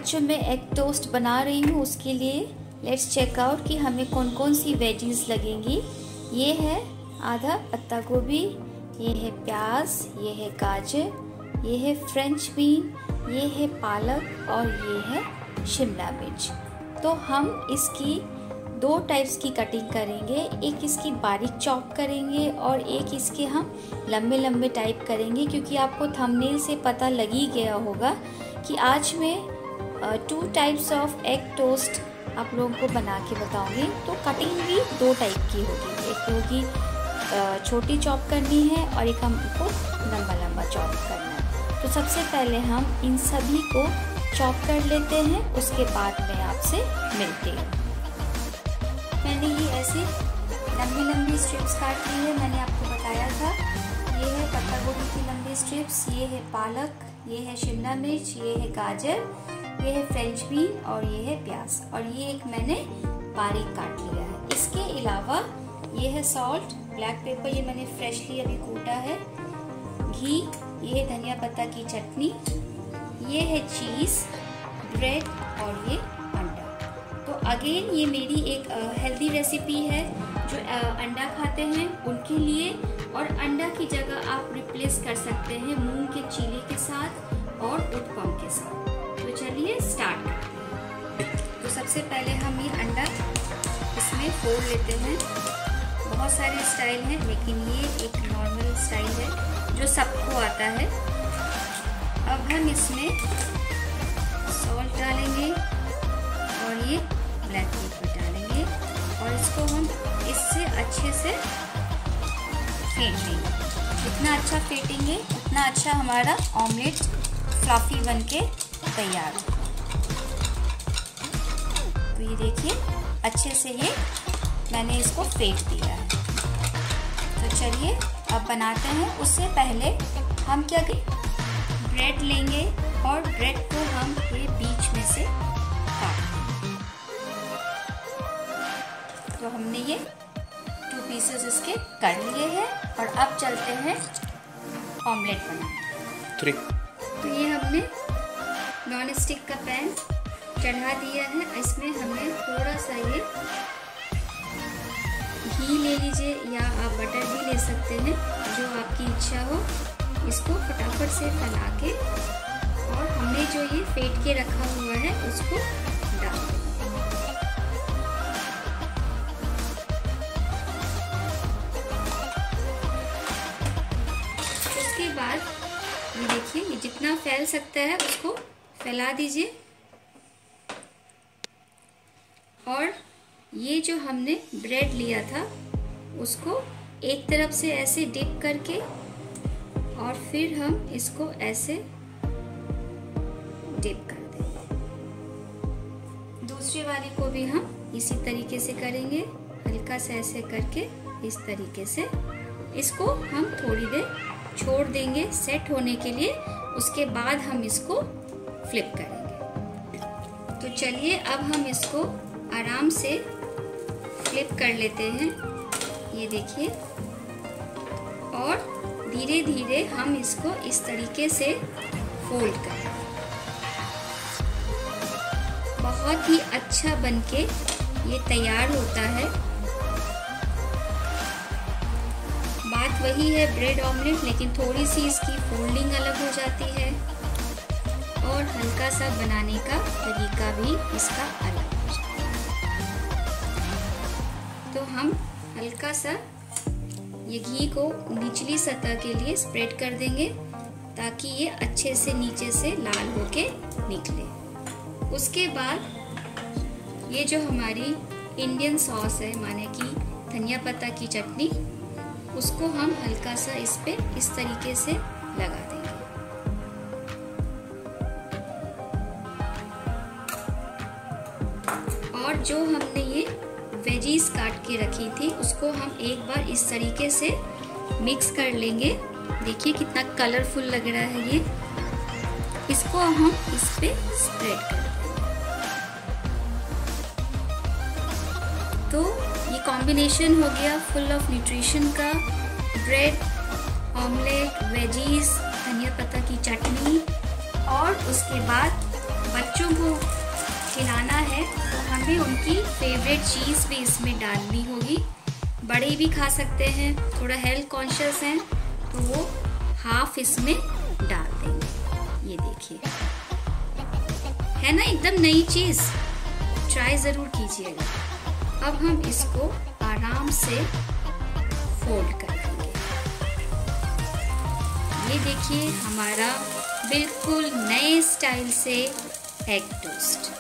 आज जो मैं एग टोस्ट बना रही हूँ उसके लिए लेट्स चेक आउट कि हमें कौन कौन सी वेजीज लगेंगी। ये है आधा पत्ता गोभी, ये है प्याज, ये है गाजर, ये है फ्रेंच बीन, ये है पालक और ये है शिमला मिर्च। तो हम इसकी दो टाइप्स की कटिंग करेंगे, एक इसकी बारीक चॉप करेंगे और एक इसके हम लंबे लंबे टाइप करेंगे, क्योंकि आपको थंबनेल से पता लग ही गया होगा कि आज मैं 2 टाइप्स ऑफ एग टोस्ट आप लोगों को बना के बताऊंगी। तो कटिंग भी 2 टाइप की होगी, एक होगी छोटी चॉप करनी है और एक हमको लंबा लंबा चॉप करना है। तो सबसे पहले हम इन सभी को चॉप कर लेते हैं, उसके बाद मैं आपसे मिलती हूँ। मैंने ये ऐसे लंबी लंबी स्ट्रिप्स काट ली है, मैंने आपको बताया था। ये है पत्ता गोभी की लंबी स्ट्रिप्स, ये है पालक, ये है शिमला मिर्च, ये है गाजर, ये है फ्रेंच बीन और ये है प्याज, और ये एक मैंने बारीक काट लिया है। इसके अलावा ये है सॉल्ट, ब्लैक पेपर, ये मैंने फ्रेशली अभी कूटा है, घी, ये है धनिया पत्ता की चटनी, ये है चीज़, ब्रेड और ये अंडा। तो अगेन ये मेरी एक हेल्दी रेसिपी है जो अंडा खाते हैं उनके लिए, और अंडा की जगह आप रिप्लेस कर सकते हैं मूंग के चीले के साथ और उत्पम के साथ। तो चलिए स्टार्ट करते हैं। तो सबसे पहले हम ये अंडा इसमें फोड़ लेते हैं। बहुत सारे स्टाइल हैं लेकिन ये एक नॉर्मल स्टाइल है जो सबको आता है। अब हम इसमें सॉल्ट डालेंगे और ये ब्लैक पेपर डालेंगे और इसको हम इससे अच्छे से फेंट लेंगे। जितना अच्छा फेंटेंगे उतना अच्छा हमारा ऑमलेट फ्लफी बनके तैयार हो। तो ये देखिए अच्छे से ये मैंने इसको फेंट दिया है। तो चलिए अब बनाते हैं। उससे पहले हम क्या करें, ब्रेड लेंगे और ब्रेड को हम ये बीच में से काट देंगे। तो हमने ये 2 पीसेस इसके कर लिए हैं और अब चलते हैं ऑमलेट बनाने। तो ये हमने नॉन स्टिक का पैन चढ़ा दिया है, इसमें हमें थोड़ा सा ये घी ले लीजिए या आप बटर भी ले सकते हैं, जो आपकी इच्छा हो। इसको फटाफट से फैला के और हमने जो ये फेंट के रखा हुआ है उसको डाल दें। उसके बाद ये देखिए ये जितना फैल सकता है उसको फैला दीजिए, और ये जो हमने ब्रेड लिया था उसको एक तरफ से ऐसे डिप करके और फिर हम इसको ऐसे डिप कर देंगे। दूसरी वाली को भी हम इसी तरीके से करेंगे, हल्का सा ऐसे करके इस तरीके से। इसको हम थोड़ी देर छोड़ देंगे सेट होने के लिए, उसके बाद हम इसको फ्लिप करेंगे। तो चलिए अब हम इसको आराम से फ्लिप कर लेते हैं, ये देखिए, और धीरे धीरे हम इसको इस तरीके से फोल्ड करें। बहुत ही अच्छा बनके ये तैयार होता है। बात वही है ब्रेड ऑमलेट, लेकिन थोड़ी सी इसकी फोल्डिंग अलग हो जाती है और हल्का सा बनाने का तरीका भी इसका अलग हो जाता है। तो हम हल्का सा ये घी को निचली सतह के लिए स्प्रेड कर देंगे ताकि ये अच्छे से नीचे से लाल होके निकले। उसके बाद ये जो हमारी इंडियन सॉस है, माने कि धनिया पत्ता की चटनी, उसको हम हल्का सा इस पे इस तरीके से लगा देंगे। और जो हमने ये वेजीज काट के रखी थी उसको हम एक बार इस तरीके से मिक्स कर लेंगे। देखिए कितना कलरफुल लग रहा है ये। इसको हम इस पे स्प्रेड कर देंगे। तो ये कॉम्बिनेशन हो गया फुल ऑफ न्यूट्रिशन का, ब्रेड, ऑमलेट, वेजीज, धनिया पत्ता की चटनी, और उसके बाद बच्चों को खिलाना है तो हमें उनकी फेवरेट चीज़ भी इसमें डालनी होगी। बड़े भी खा सकते हैं, थोड़ा हेल्थ कॉन्शियस हैं तो वो हाफ इसमें डाल देंगे। ये देखिए, है ना एकदम नई चीज़, ट्राई ज़रूर कीजिएगा। अब हम इसको आराम से फोल्ड कर देंगे। ये देखिए हमारा बिल्कुल नए स्टाइल से एग टोस्ट।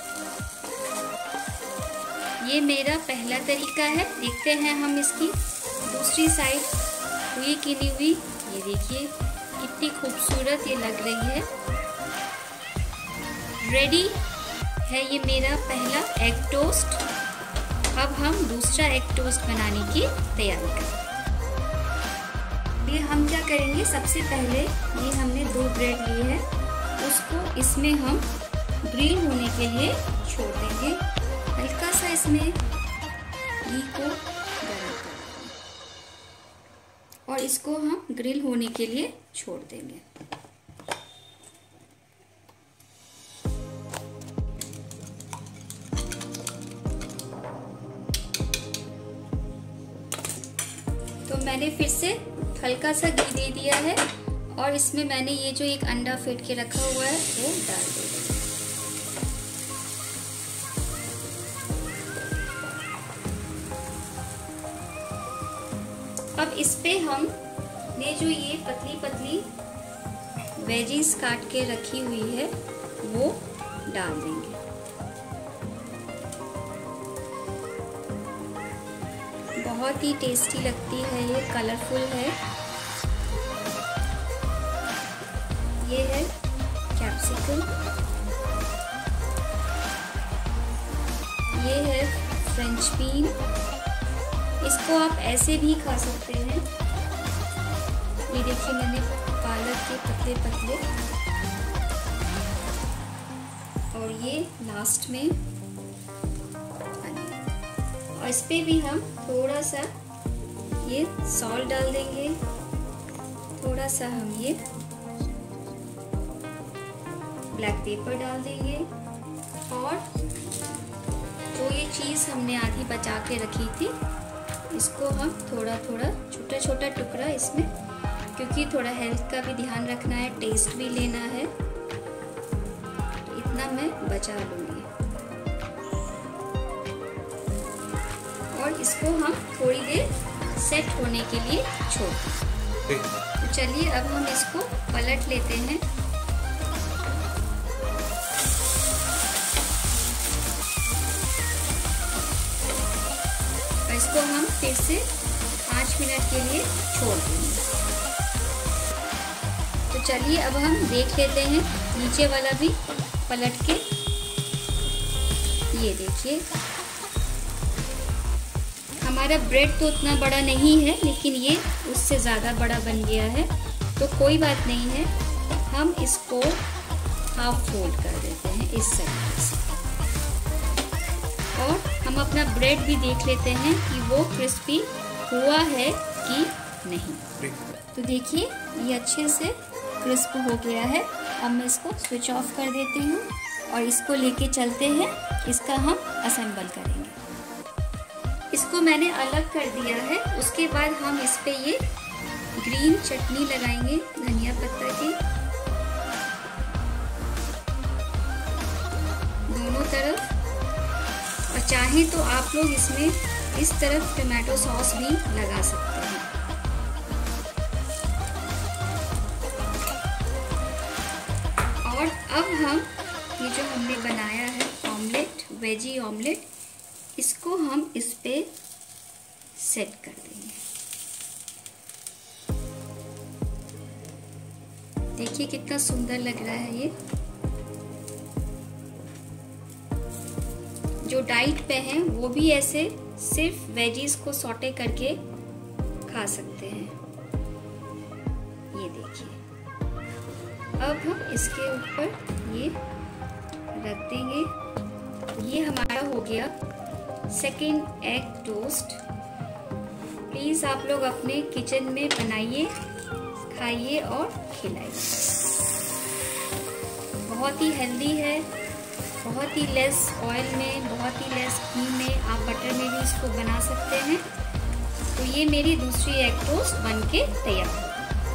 ये मेरा पहला तरीका है। देखते हैं हम इसकी दूसरी साइड हुई कि नहीं हुई। ये देखिए कितनी खूबसूरत ये लग रही है। रेडी है ये मेरा पहला एग टोस्ट। अब हम दूसरा एग टोस्ट बनाने की तैयारी करें। ये हम क्या करेंगे, सबसे पहले ये हमने 2 ब्रेड लिए हैं, उसको इसमें हम ग्रिल होने के लिए छोड़ देंगे। हल्का सा इसमें घी को गरम कर देंगे और इसको हम ग्रिल होने के लिए छोड़ देंगे। तो मैंने फिर से हल्का सा घी दे दिया है और इसमें मैंने ये जो एक अंडा फेंट के रखा हुआ है वो डाल देंगे। अब इस पे हमने जो ये पतली पतली वेजीज काट के रखी हुई है वो डाल देंगे। बहुत ही टेस्टी लगती है, ये कलरफुल है। ये है कैप्सिकम, ये है फ्रेंच बीन। इसको आप ऐसे भी खा सकते हैं। ये देखिए मैंने पालक के पतले पतले, और ये लास्ट में, और इस पे भी हम थोड़ा सा ये सॉल्ट डाल देंगे, थोड़ा सा हम ये ब्लैक पेपर डाल देंगे, और जो ये चीज़ हमने आधी बचा के रखी थी इसको हम थोड़ा थोड़ा छोटा छोटा टुकड़ा इसमें, क्योंकि थोड़ा हेल्थ का भी ध्यान रखना है, टेस्ट भी लेना है, तो इतना मैं बचा लूँगी। और इसको हम थोड़ी देर सेट होने के लिए छोड़ दें। तो चलिए अब हम इसको पलट लेते हैं। इसको हम फिर से 5 मिनट के लिए छोड़ देंगे। तो चलिए अब हम देख लेते हैं नीचे वाला भी पलट के। ये देखिए हमारा ब्रेड तो उतना बड़ा नहीं है, लेकिन ये उससे ज़्यादा बड़ा बन गया है, तो कोई बात नहीं है, हम इसको हाफ फोल्ड कर देते हैं इस साइड से, और हम अपना ब्रेड भी देख लेते हैं कि वो क्रिस्पी हुआ है कि नहीं। तो देखिए ये अच्छे से क्रिस्प हो गया है। अब मैं इसको स्विच ऑफ कर देती हूँ और इसको लेके चलते हैं, इसका हम असेंबल करेंगे। इसको मैंने अलग कर दिया है। उसके बाद हम इस पे ये ग्रीन चटनी लगाएंगे धनिया पत्ता की दोनों तरफ, और चाहे तो आप लोग इसमें इस तरफ टमाटो सॉस भी लगा सकते हैं। और अब हम ये जो हमने बनाया है ऑमलेट, वेजी ऑमलेट, इसको हम इस पे सेट कर देंगे। देखिए कितना सुंदर लग रहा है ये। जो डाइट पे हैं वो भी ऐसे सिर्फ वेजीज को सॉटे करके खा सकते हैं। ये देखिए अब हम इसके ऊपर ये रख देंगे। ये हमारा हो गया सेकेंड एग टोस्ट। प्लीज़ आप लोग अपने किचन में बनाइए, खाइए और खिलाइए। बहुत ही हेल्दी है, बहुत ही लेस ऑयल में, बहुत ही लेस घी में, आप बटर में भी इसको बना सकते हैं। तो ये मेरी दूसरी एग टोस्ट बनके तैयार है।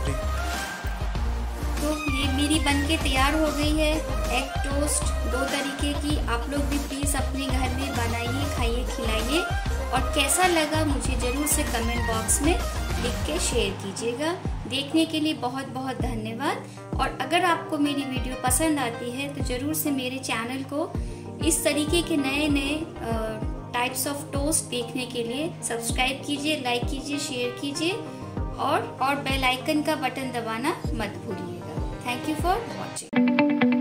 तो ये मेरी बनके तैयार हो गई है एग टोस्ट 2 तरीके की। आप लोग भी प्लीज़ अपने घर में बनाइए, खाइए, खिलाइए, और कैसा लगा मुझे ज़रूर से कमेंट बॉक्स में लिख के शेयर कीजिएगा। देखने के लिए बहुत बहुत धन्यवाद। और अगर आपको मेरी वीडियो पसंद आती है तो ज़रूर से मेरे चैनल को इस तरीके के नए नए टाइप्स ऑफ टोस्ट देखने के लिए सब्सक्राइब कीजिए, लाइक कीजिए, शेयर कीजिए, और बेल आइकन का बटन दबाना मत भूलिएगा। Thank you for watching.